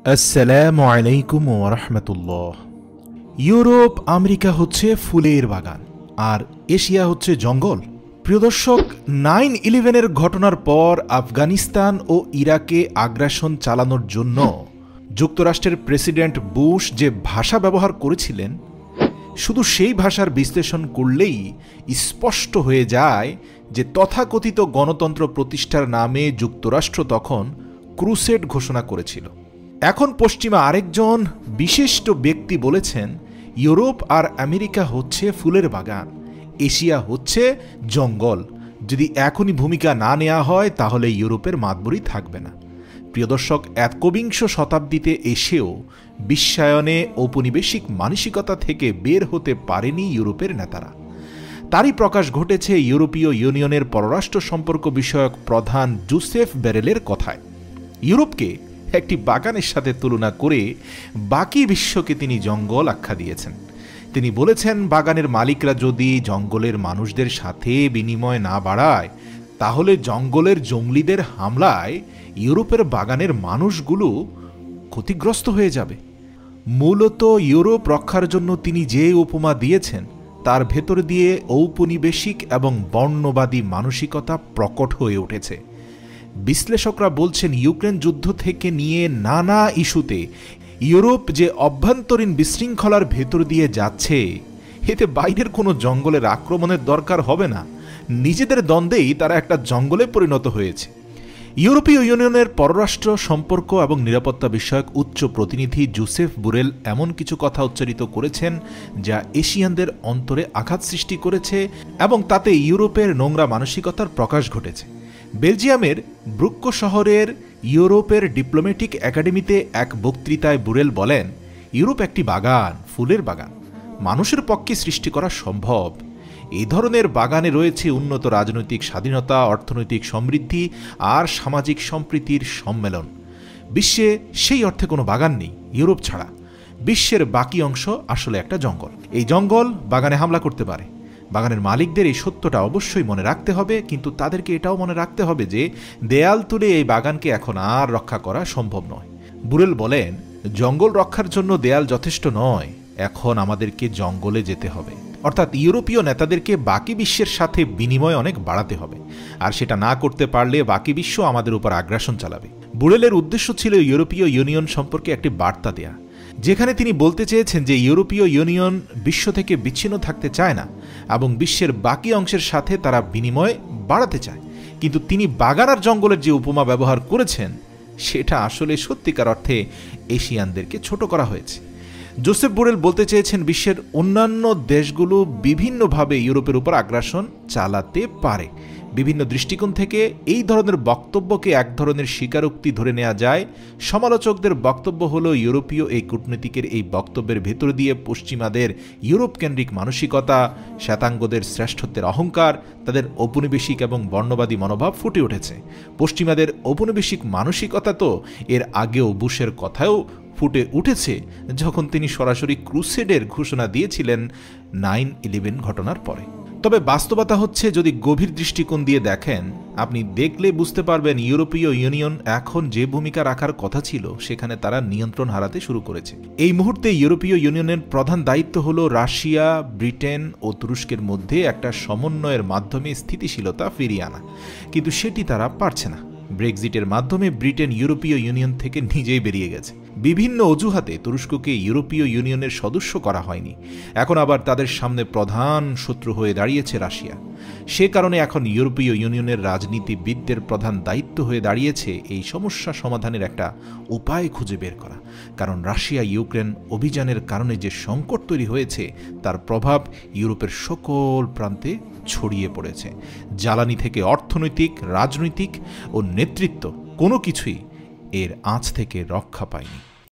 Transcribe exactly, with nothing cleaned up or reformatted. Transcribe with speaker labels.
Speaker 1: আসসালামু আলাইকুম ওয়া রাহমাতুল্লাহ। ইউরোপ আমেরিকা হচ্ছে ফুলের বাগান আর এশিয়া হচ্ছে জঙ্গল। প্রিয় দর্শক, নাইন ইলেভেনের ঘটনার পর আফগানিস্তান ও ইরাকে আগ্রাসন চালানোর জন্য যুক্তরাষ্ট্রের প্রেসিডেন্ট বুশ যে ভাষা ব্যবহার করেছিলেন, শুধু সেই ভাষার বিশ্লেষণ করলেই স্পষ্ট হয়ে যায় যে তথাকথিত গণতন্ত্র প্রতিষ্ঠার নামে যুক্তরাষ্ট্র তখন ক্রুসেড ঘোষণা করেছিল। এখন পশ্চিমা আরেকজন বিশিষ্ট ব্যক্তি বলেছেন ইউরোপ আর আমেরিকা হচ্ছে ফুলের বাগান, এশিয়া হচ্ছে জঙ্গল। যদি এখনই ভূমিকা না নেওয়া হয় তাহলে ইউরোপের মাতবরি থাকবে না। প্রিয় দর্শক, একবিংশ শতাব্দীতে এসেও বিশ্বায়নে ঔপনিবেশিক মানসিকতা থেকে বের হতে পারেনি ইউরোপের নেতারা। তারই প্রকাশ ঘটেছে ইউরোপীয় ইউনিয়নের পররাষ্ট্র সম্পর্ক বিষয়ক প্রধান জোসেফ বেরেলের কথায়। ইউরোপকে একটি বাগানের সাথে তুলনা করে বাকি বিশ্বকে তিনি জঙ্গল আখ্যা দিয়েছেন। তিনি বলেছেন, বাগানের মালিকরা যদি জঙ্গলের মানুষদের সাথে বিনিময় না বাড়ায় তাহলে জঙ্গলের জঙ্গলিদের হামলায় ইউরোপের বাগানের মানুষগুলো ক্ষতিগ্রস্ত হয়ে যাবে। মূলত ইউরোপ রক্ষার জন্য তিনি যে উপমা দিয়েছেন তার ভেতর দিয়ে ঔপনিবেশিক এবং বর্ণবাদী মানসিকতা প্রকট হয়ে উঠেছে। বিশ্লেষকরা বলছেন, ইউক্রেন যুদ্ধ থেকে নিয়ে নানা ইস্যুতে ইউরোপ যে অভ্যন্তরীণ বিশৃঙ্খলার ভেতর দিয়ে যাচ্ছে, এতে বাইরের কোনো জঙ্গলের আক্রমণের দরকার হবে না। নিজেদের দ্বন্দ্বেই তারা একটা জঙ্গলে পরিণত হয়েছে। ইউরোপীয় ইউনিয়নের পররাষ্ট্র সম্পর্ক এবং নিরাপত্তা বিষয়ক উচ্চ প্রতিনিধি জোসেফ বুরেল এমন কিছু কথা উচ্চারিত করেছেন যা এশিয়ানদের অন্তরে আঘাত সৃষ্টি করেছে এবং তাতে ইউরোপের নোংরা মানসিকতার প্রকাশ ঘটেছে। বেলজিয়ামের ব্রুক্কো শহরের ইউরোপের ডিপ্লোম্যাটিক একাডেমিতে এক বক্তৃতায় বুরেল বলেন, ইউরোপ একটি বাগান, ফুলের বাগান, মানুষের পক্ষে সৃষ্টি করা সম্ভব। এই ধরনের বাগানে রয়েছে উন্নত রাজনৈতিক স্বাধীনতা, অর্থনৈতিক সমৃদ্ধি আর সামাজিক সম্প্রীতির সম্মেলন। বিশ্বে সেই অর্থে কোনো বাগান নেই ইউরোপ ছাড়া। বিশ্বের বাকি অংশ আসলে একটা জঙ্গল। এই জঙ্গল বাগানে হামলা করতে পারে। বাগানের মালিকদের এই সত্যটা অবশ্যই মনে রাখতে হবে, কিন্তু তাদেরকে এটাও মনে রাখতে হবে যে দেয়াল তুলে এই বাগানকে এখন আর রক্ষা করা সম্ভব নয়। বুরেল বলেন, জঙ্গল রক্ষার জন্য দেয়াল যথেষ্ট নয়, এখন আমাদেরকে জঙ্গলে যেতে হবে। অর্থাৎ ইউরোপীয় নেতাদেরকে বাকি বিশ্বের সাথে বিনিময় অনেক বাড়াতে হবে, আর সেটা না করতে পারলে বাকি বিশ্ব আমাদের উপর আগ্রাসন চালাবে। বুরেলের উদ্দেশ্য ছিল ইউরোপীয় ইউনিয়ন সম্পর্কে একটি বার্তা দেয়া, যেখানে তিনি বলতে চেয়েছেন যে ইউরোপীয় ইউনিয়ন বিশ্ব থেকে বিচ্ছিন্ন থাকতে চায় না এবং বিশ্বের বাকি অংশের সাথে তারা বিনিময় বাড়াতে চায়। কিন্তু তিনি বাগান আর জঙ্গলের যে উপমা ব্যবহার করেছেন সেটা আসলে সত্যিকার অর্থে এশিয়ানদেরকে ছোট করা হয়েছে। জোসেফ বুরেল বলতে চেয়েছেন, বিশ্বের অন্যান্য দেশগুলো বিভিন্নভাবে ইউরোপের উপর আগ্রাসন চালাতে পারে। বিভিন্ন দৃষ্টিকোণ থেকে এই ধরনের বক্তব্যকে এক ধরনের স্বীকারোক্তি ধরে নেওয়া যায়। সমালোচকদের বক্তব্য হলো, ইউরোপীয় এই কূটনীতিকের এই বক্তব্যের ভেতর দিয়ে পশ্চিমাদের ইউরোপ কেন্দ্রিক মানসিকতা, শ্বেতাঙ্গদের শ্রেষ্ঠত্বের অহংকার, তাদের ঔপনিবেশিক এবং বর্ণবাদী মনোভাব ফুটে উঠেছে। পশ্চিমাদের ঔপনিবেশিক মানসিকতা তো এর আগেও বুশের কথাও ফুটে উঠেছে, যখন তিনি সরাসরি ক্রুসেডের ঘোষণা দিয়েছিলেন নাইন ইলেভেন ঘটনার পরে। তবে বাস্তবতা হচ্ছে, যদি গভীর দৃষ্টিকোণ দিয়ে দেখেন, আপনি দেখলে বুঝতে পারবেন ইউরোপীয় ইউনিয়ন এখন যে ভূমিকা রাখার কথা ছিল সেখানে তারা নিয়ন্ত্রণ হারাতে শুরু করেছে। এই মুহূর্তে ইউরোপীয় ইউনিয়নের প্রধান দায়িত্ব হল রাশিয়া, ব্রিটেন ও তুরস্কের মধ্যে একটা সমন্বয়ের মাধ্যমে স্থিতিশীলতা ফিরিয়ে আনা, কিন্তু সেটি তারা পারছে না। ব্রেক্সিটের মাধ্যমে ব্রিটেন ইউরোপীয় ইউনিয়ন থেকে নিজেই বেরিয়ে গেছে। বিভিন্ন অজুহাতে তুরস্ককে ইউরোপীয় ইউনিয়নের সদস্য করা হয়নি। এখন আবার তাদের সামনে প্রধান শত্রু হয়ে দাঁড়িয়েছে রাশিয়া। সে কারণে এখন ইউরোপীয় ইউনিয়নের রাজনীতিবিদদের প্রধান দায়িত্ব হয়ে দাঁড়িয়েছে এই সমস্যা সমাধানের একটা উপায় খুঁজে বের করা। কারণ রাশিয়া ইউক্রেন অভিযানের কারণে যে সংকট তৈরি হয়েছে তার প্রভাব ইউরোপের সকল প্রান্তে ছড়িয়ে পড়েছে। জ্বালানি থেকে অর্থনৈতিক, রাজনৈতিক ও নেতৃত্ব কোনো কিছুই এর আঁচ থেকে রক্ষা পায়নি।